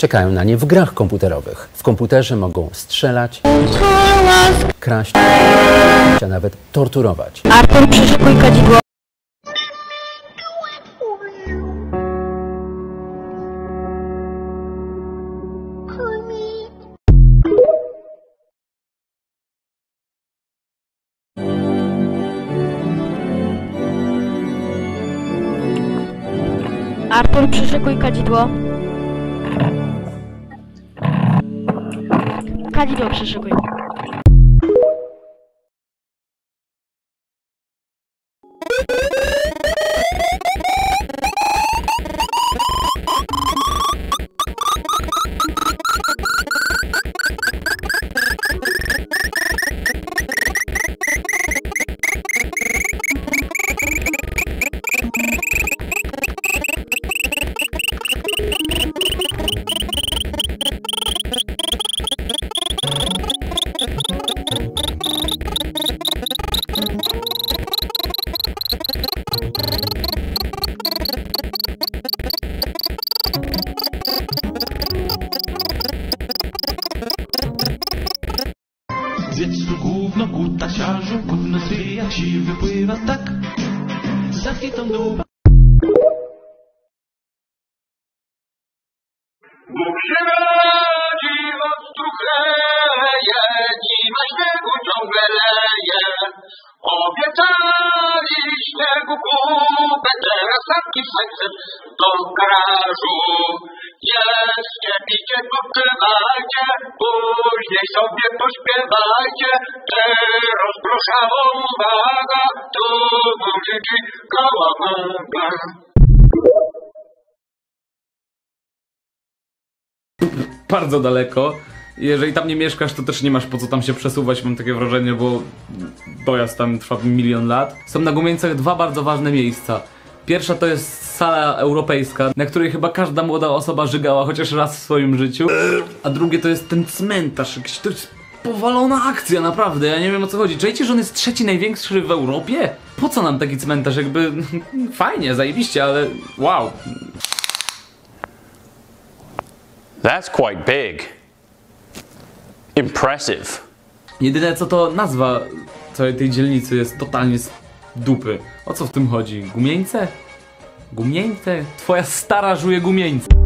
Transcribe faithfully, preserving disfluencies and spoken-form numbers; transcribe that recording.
czekają na nie w grach komputerowych. W komputerze mogą strzelać, kraść, a nawet torturować. Artur, przyszykuj kadzidło. Artur, przyszykuj kadzidło. Kadzidło przyszykuj. Zjedz tu gówno, kutasiarzu, gówno ty jak ci wypływa tak, zachnij tą dół. Bóg się rodzi, was truchleje, zima śniegu ciągle leje. Obiecali śniegu kupę, teraz sapki wsadzę do garażu. Jeszcze picie popływajcie, później sobie pośpiewajcie. Teraz proszę uwaga, tu guziki koła gąba. Bardzo daleko. Jeżeli tam nie mieszkasz, to też nie masz po co tam się przesuwać, mam takie wrażenie, bo dojazd tam trwa milion lat. Są na Gumieńcach dwa bardzo ważne miejsca. Pierwsza to jest sala europejska, na której chyba każda młoda osoba żygała chociaż raz w swoim życiu. A drugie to jest ten cmentarz, jakiś, to jest powalona akcja, naprawdę, ja nie wiem o co chodzi. Czujecie, że on jest trzeci największy w Europie? Po co nam taki cmentarz? Jakby fajnie, zajebiście, ale wow. That's quite big. Impressive. Jedyne co to nazwa całej tej dzielnicy jest totalnie z dupy. O co w tym chodzi? Gumieńce? Gumieńce? Twoja stara żuje gumieńce.